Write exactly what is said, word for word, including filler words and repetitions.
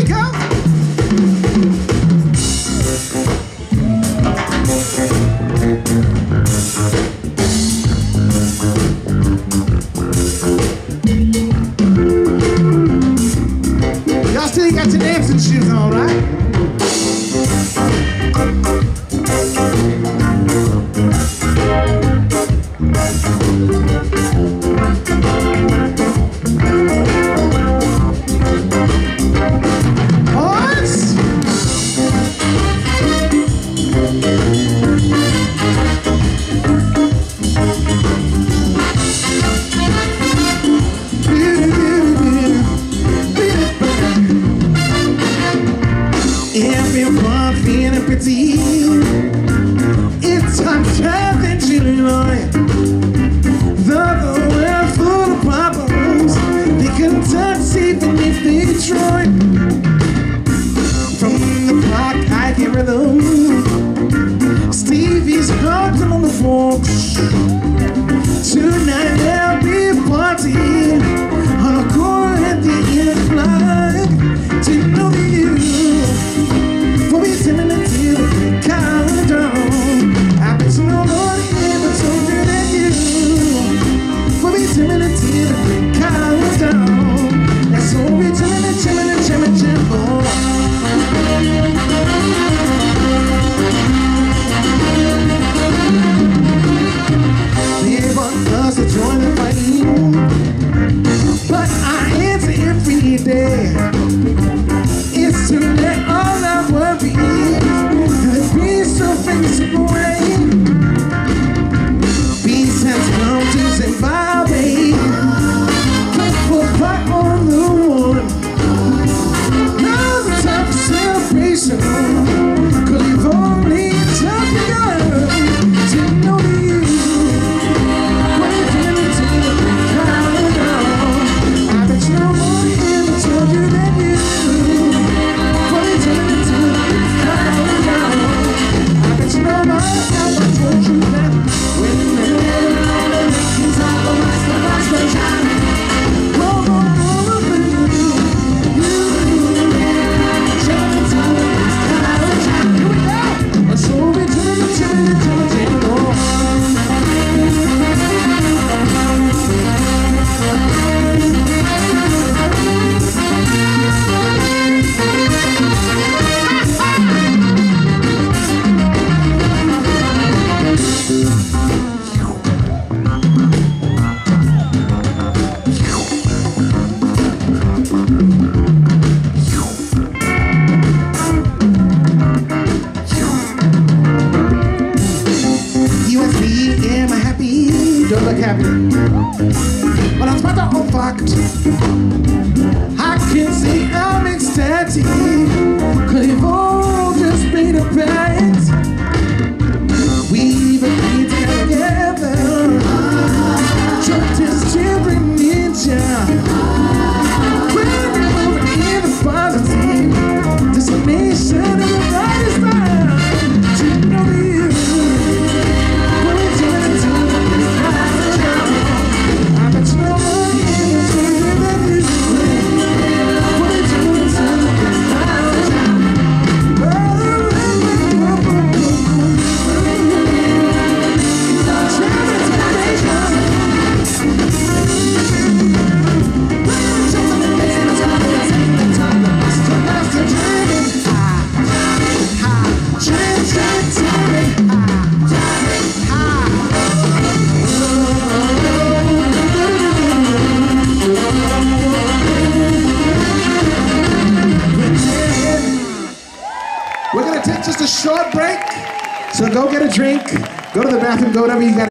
go. Y'all still got your dancing shoes on, right? Everyone feeling pretty. It's time to have Illinois. The world full of problems. They can touch even if they try. From the block I get rhythm. Stevie's hugging on the folks. Tonight there'll be a party on a corner at the end of the block. To know you. We'll be singing until the countdown. I bet you nobody ever told you that you. We'll be singing until the countdown. That's all we're doing, and jamming and jamming, jamming. They want us to join the fight, but I answer every day. It's to let all our worries and peace so fades away. Peace has come to Zimbabwe. Come for back on the one. Now's the time for celebration. Cause you've only just begun to know you. When you're feeling to the countdown, I bet you nobody ever told you that you. Don't look happy, but I'm about to oh fuck. I can see I'm ecstatic, cause you've all just made a bet. We've agreed together, truck is cheering ninja. We're moving in the positive, destination of the right style. To know you. We're gonna take just a short break, so go get a drink, go to the bathroom, go whatever you got.